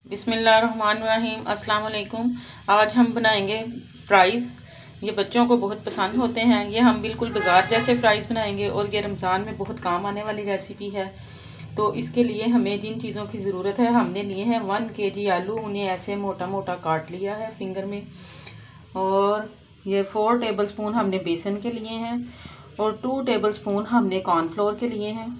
बिस्मिल्लाहिर्रहमानिर्रहीम। अस्सलाम वालेकुम। आज हम बनाएंगे फ़्राइज़। ये बच्चों को बहुत पसंद होते हैं। ये हम बिल्कुल बाज़ार जैसे फ़्राइज़ बनाएंगे और ये रमज़ान में बहुत काम आने वाली रेसिपी है। तो इसके लिए हमें जिन चीज़ों की ज़रूरत है, हमने लिए हैं 1 kg आलू। उन्हें ऐसे मोटा मोटा काट लिया है फिंगर में। और ये 4 टेबलस्पून हमने बेसन के लिए हैं और 2 टेबलस्पून हमने कॉर्नफ्लोर के लिए हैं।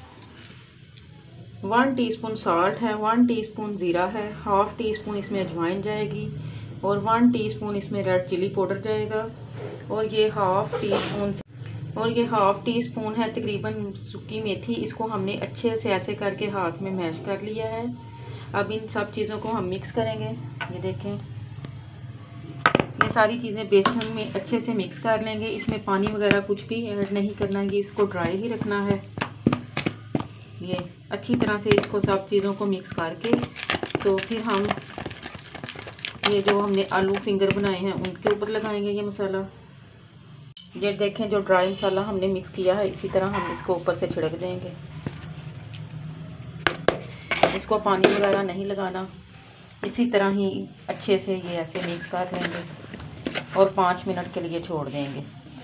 1 टीस्पून साल्ट है, 1 टीस्पून ज़ीरा है, हाफ़ टी स्पून इसमें अजवाइन जाएगी और 1 टीस्पून इसमें रेड चिली पाउडर जाएगा। और ये हाफ़ टी स्पून है तकरीबन सूखी मेथी। इसको हमने अच्छे से ऐसे करके हाथ में मैश कर लिया है। अब इन सब चीज़ों को हम मिक्स करेंगे। ये देखें, ये सारी चीज़ें बेसन में अच्छे से मिक्स कर लेंगे। इसमें पानी वगैरह कुछ भी ऐड नहीं करना, ये इसको ड्राई ही रखना है। ये अच्छी तरह से इसको सब चीज़ों को मिक्स करके तो फिर हम ये जो हमने आलू फिंगर बनाए हैं उनके ऊपर लगाएंगे ये मसाला। ये देखें, जो ड्राई मसाला हमने मिक्स किया है इसी तरह हम इसको ऊपर से छिड़क देंगे। इसको पानी वगैरह नहीं लगाना, इसी तरह ही अच्छे से ये ऐसे मिक्स कर लेंगे और 5 मिनट के लिए छोड़ देंगे।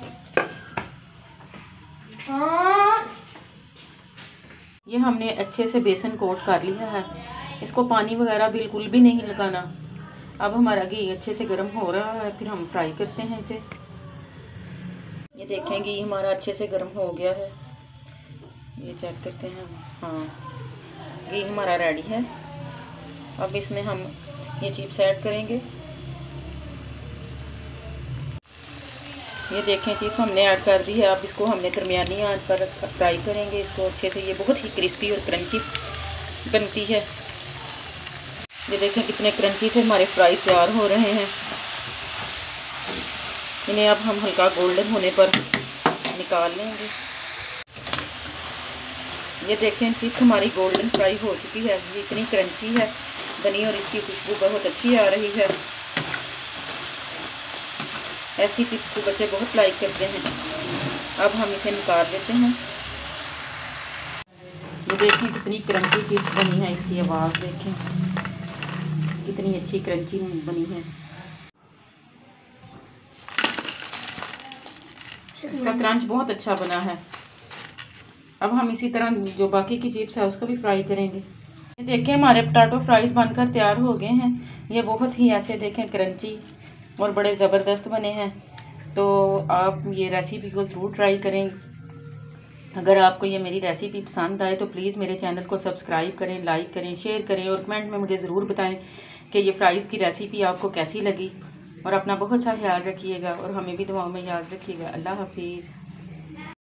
ये हमने अच्छे से बेसन कोट कर लिया है। इसको पानी वगैरह बिल्कुल भी नहीं लगाना। अब हमारा घी अच्छे से गर्म हो रहा है, फिर हम फ्राई करते हैं इसे। ये देखें, घी हमारा अच्छे से गर्म हो गया है। ये चेक करते हैं। हाँ, घी हमारा रेडी है। अब इसमें हम ये चिप्स ऐड करेंगे। ये देखें, चिप्स हमने ऐड कर दी है। अब इसको हमने दरमियानी आंच पर फ्राई करेंगे इसको अच्छे से। ये बहुत ही क्रिस्पी और क्रंची बनती है। ये देखें कितने क्रंची से हमारे फ्राई तैयार हो रहे हैं। इन्हें अब हम हल्का गोल्डन होने पर निकाल लेंगे। ये देखें, चिप्स हमारी गोल्डन फ्राई हो चुकी है। ये इतनी क्रंची है बनी और इसकी खुशबू बहुत अच्छी आ रही है। ऐसी चिप्स को बच्चे बहुत लाइक करते हैं। अब हम इसे निकाल लेते हैं। ये देखें कितनी क्रंची चिप्स बनी है। इसकी आवाज़ देखें कितनी अच्छी क्रंची बनी है। इसका क्रंच बहुत अच्छा बना है। अब हम इसी तरह जो बाकी की चिप्स है उसको भी फ्राई करेंगे। ये देखें, हमारे पोटैटो फ्राइज़ बनकर तैयार हो गए हैं। ये बहुत ही ऐसे देखें क्रंची और बड़े ज़बरदस्त बने हैं। तो आप ये रेसिपी को ज़रूर ट्राई करें। अगर आपको ये मेरी रेसिपी पसंद आए तो प्लीज़ मेरे चैनल को सब्सक्राइब करें, लाइक करें, शेयर करें और कमेंट में मुझे ज़रूर बताएं कि ये फ़्राइज़ की रेसिपी आपको कैसी लगी। और अपना बहुत सा ख्याल रखिएगा और हमें भी दुआओं में याद रखिएगा। अल्लाह हाफिज़।